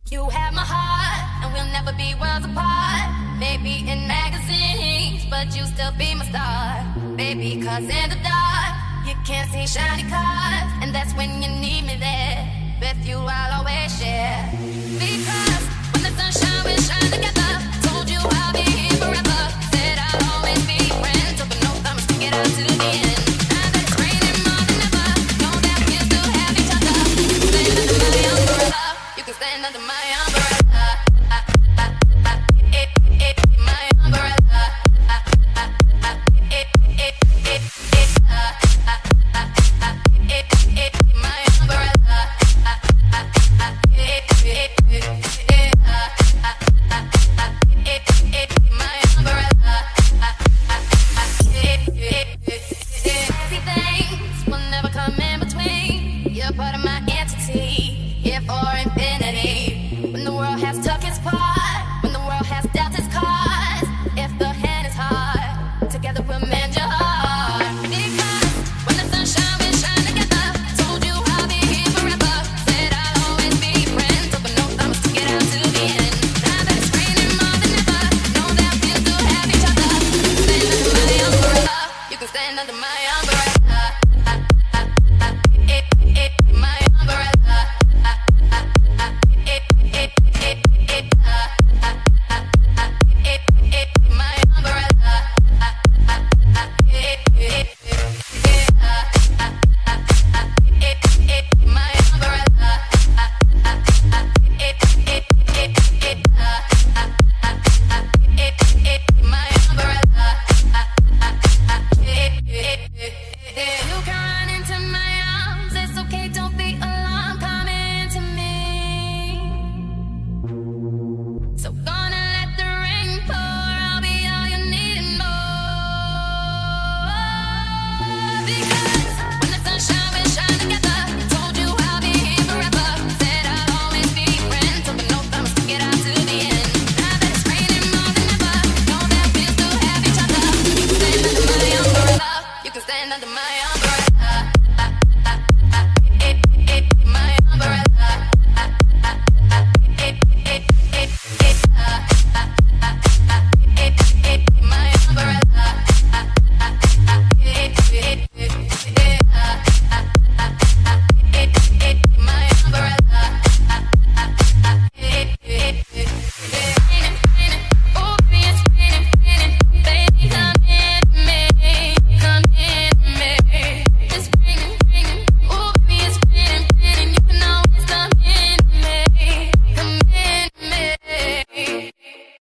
You have my heart, and we'll never be worlds apart. Maybe in magazines, but you still be my star. Baby, cause in the dark, you can't see shiny cars, and that's when you need me there. With you I'll always share. Because when the sun shines, we'll shine together. Told you I'll be here forever. Said I'll always be your friend. Took a no thumbs to get out to the end. Now that it's raining more than ever, know that we'll still have each other. Stand under my umbrella. You can stand under my umbrella. My umbrella. My umbrella. Fancy things will never come in between. You're part of my